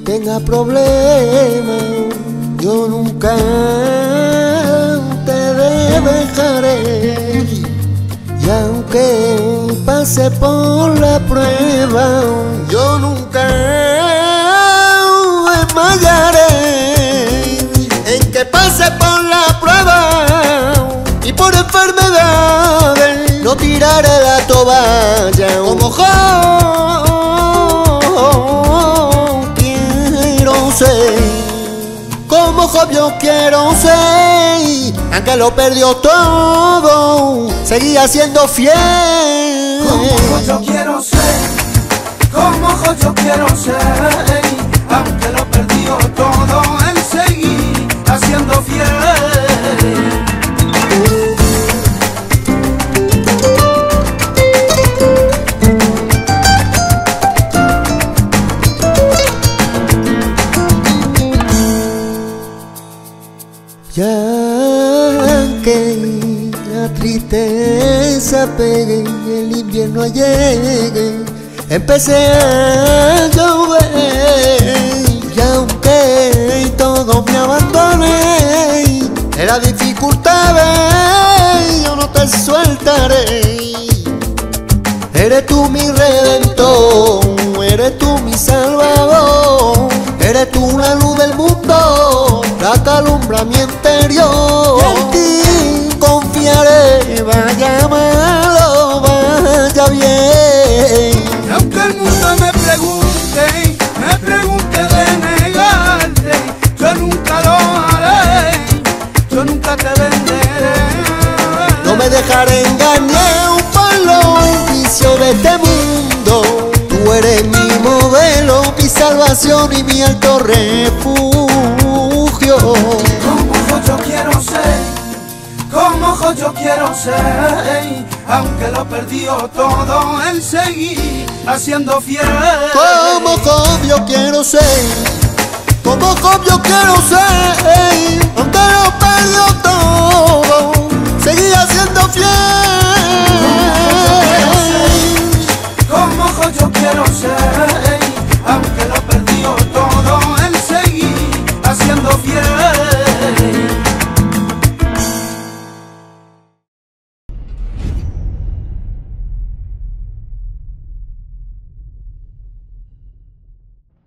tenga problemas, yo nunca te dejaré. Y aunque pase por la prueba, yo nunca desmayaré. En que pase por la prueba y por enfermedades, no tiraré la toalla. Como Job quiero ser, como Job yo quiero ser. Aunque lo perdió todo, seguía siendo fiel. Como Job yo quiero ser, como Job yo quiero ser. Aunque lo perdió todo, él seguía siendo fiel. Ya que la tristeza pegue y el invierno llegue, empecé a llover. Y aunque todo me abandone, en la dificultad yo no te soltaré. Eres tú mi redentor, eres tú mi salvador, eres tú la luz del mundo, la que alumbra mi interior. Y en ti confiaré, vaya malo, vaya bien. Y aunque el mundo me pregunte de negarte, yo nunca lo haré, yo nunca te venderé. No me dejaré engañar por los vicios de este mundo. Tú eres mi modelo, mi salvación y mi alto refugio. Como Job yo quiero ser, como Job yo quiero ser. Aunque lo perdió todo, él seguía siendo fiel. Como Job yo quiero ser, como Job yo quiero ser. Aunque lo perdió todo, seguía siendo fiel. Como Job yo quiero ser.